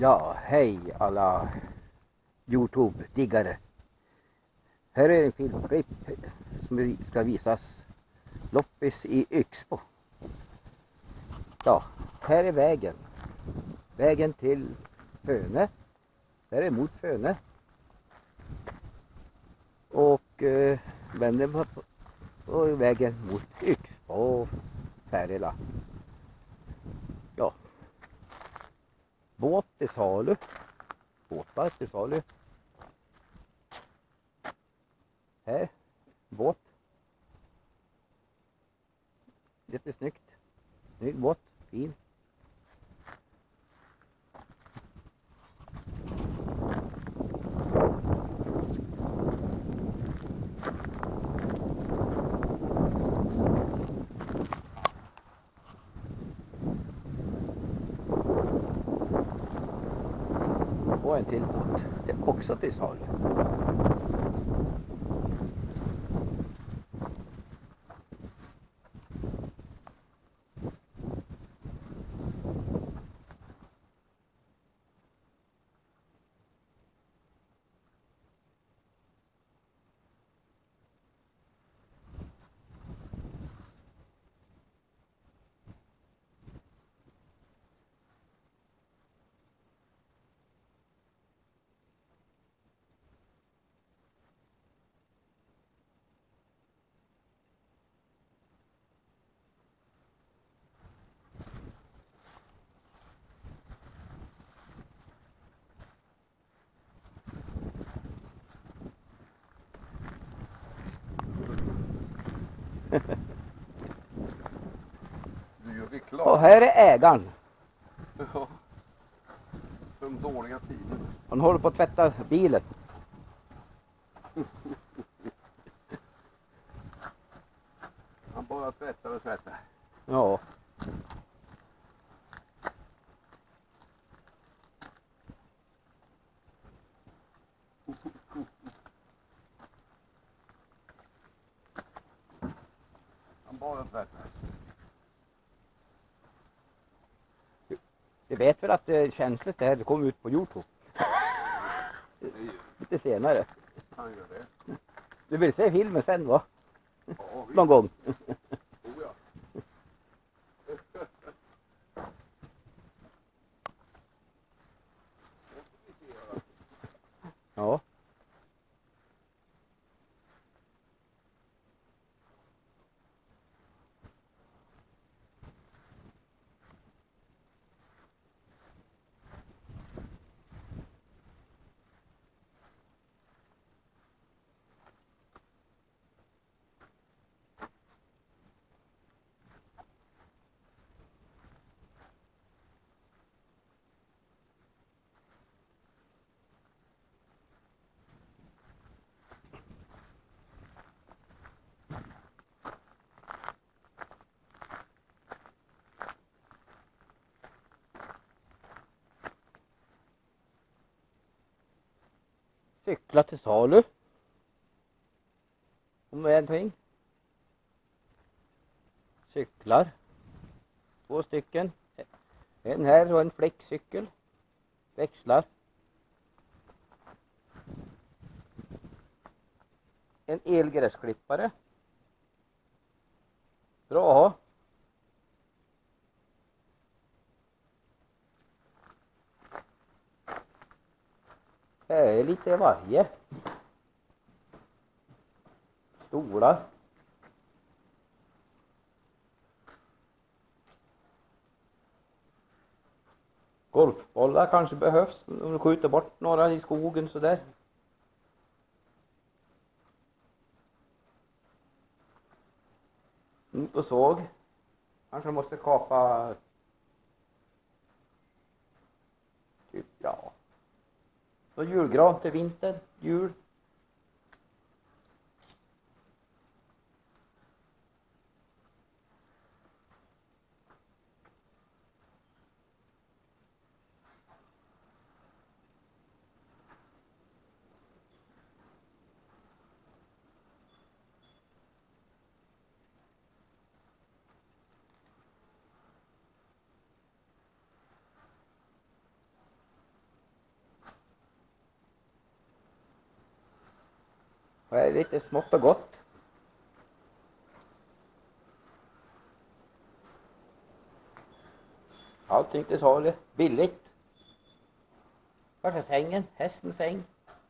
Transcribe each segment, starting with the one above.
Ja, hej alla Youtube-diggare. Här är en filmklipp som ska visas loppis i Yxbo. Ja, här är vägen. Vägen till Fönö. Där är mot Fönö. Och vänder på vägen mot Yxbo och Färila. Ja. Båt till salu. Båtar till salu. Här, båt. Jättesnyggt. Snygg båt, fin. Och en till båt. Det är också till salu. Du gör reklam. Och här är ägaren. Ja. De dåliga tiderna. Han håller på att tvätta bilen. Han bara tvättar och tvättar. Ja. Han bara tvättar. Du vet väl att det är känsligt det här, det kommer ut på Youtube. Lite senare. Han gör det. Du vill se filmen sen va? Ja, visst. Någon gång. Oh, ja. Ja. Cyklar till salu. Om det är någonting. Cyklar. 2 stycken. En här och en fläckcykel. Växlar. En elgräsklippare. Bra att ha. Här är lite varje. Stolar. Golfbollar kanske behövs om du skjuter bort några i skogen sådär. Och såg. Kanske måste kapa typ, ja. Så julgran till vintern, jul. Och är lite smått och gott. Allting till salu, billigt. Första sängen, hästens säng.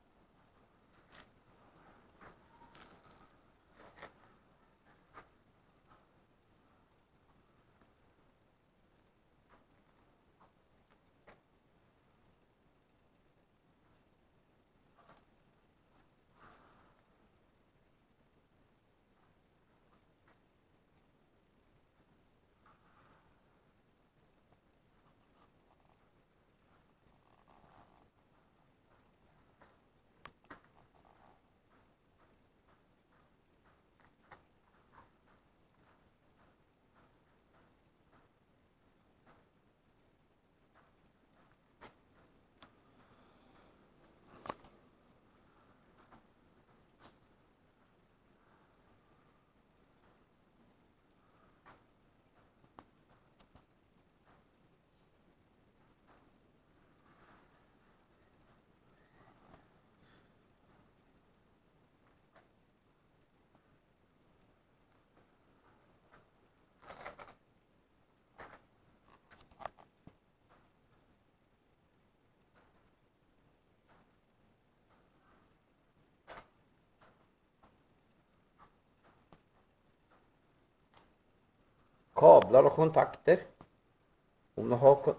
Kablar och kontakter. Om du har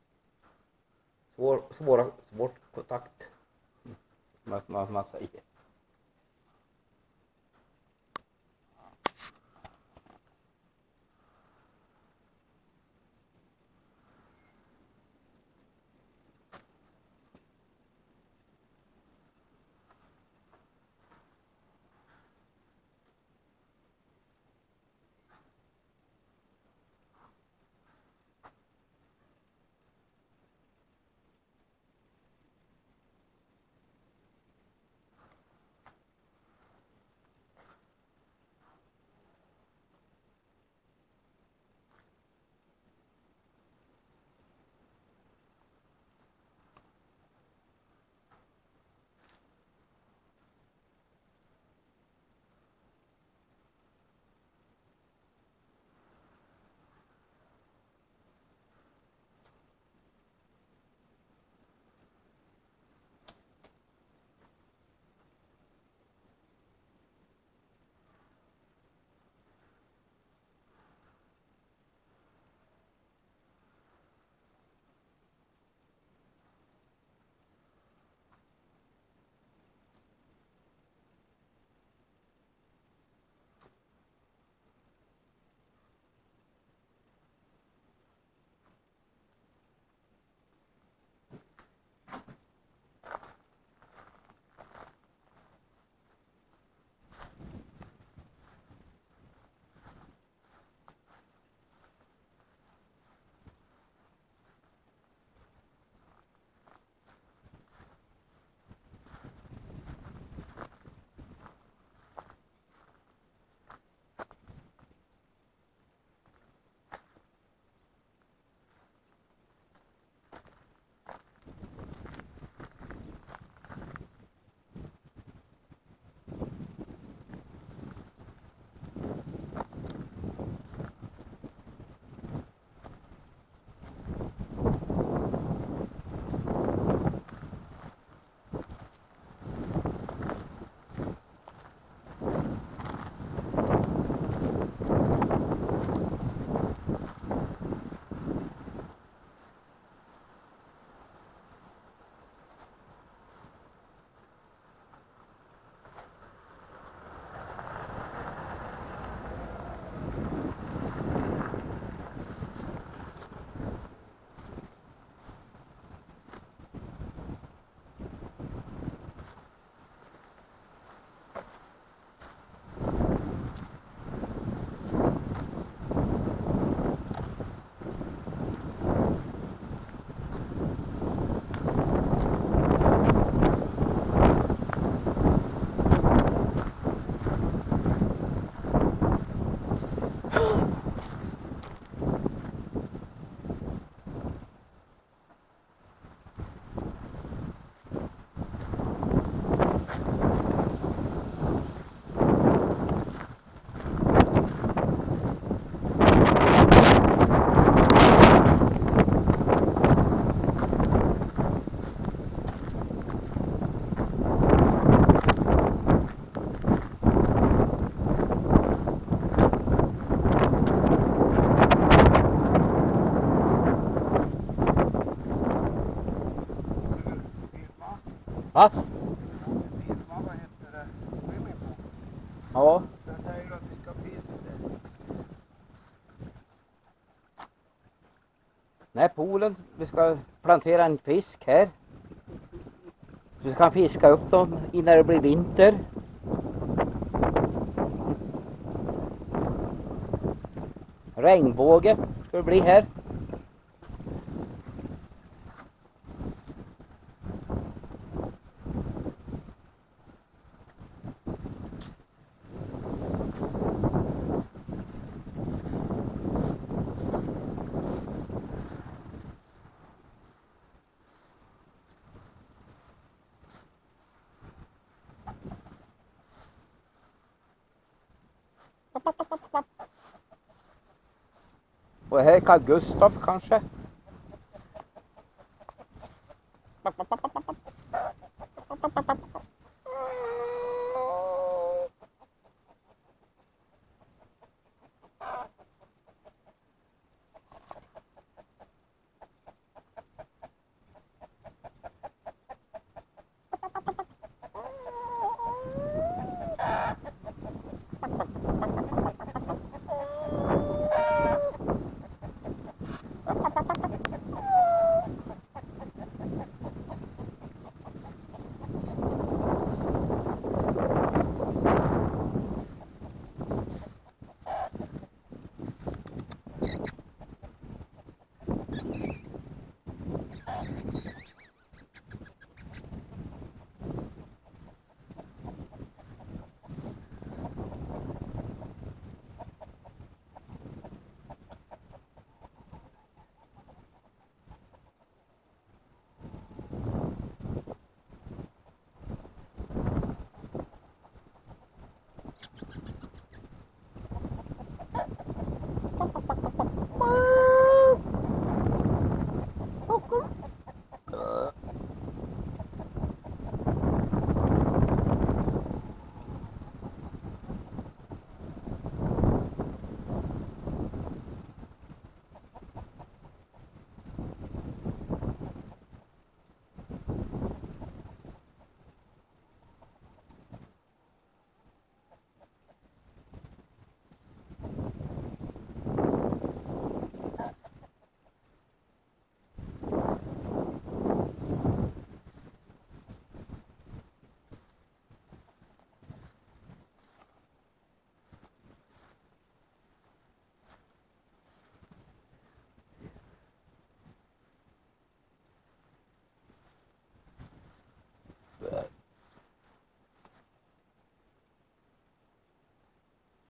svår kontakt. Man säger. Va? Vad heter det? Swimmingpool. Ja. Jag säger att vi ska fiska det. Nej, poolen. Vi ska plantera en fisk här. Så vi kan fiska upp dem innan det blir vinter. Regnbåge ska det bli här. Och här är Carl Gustav kanske.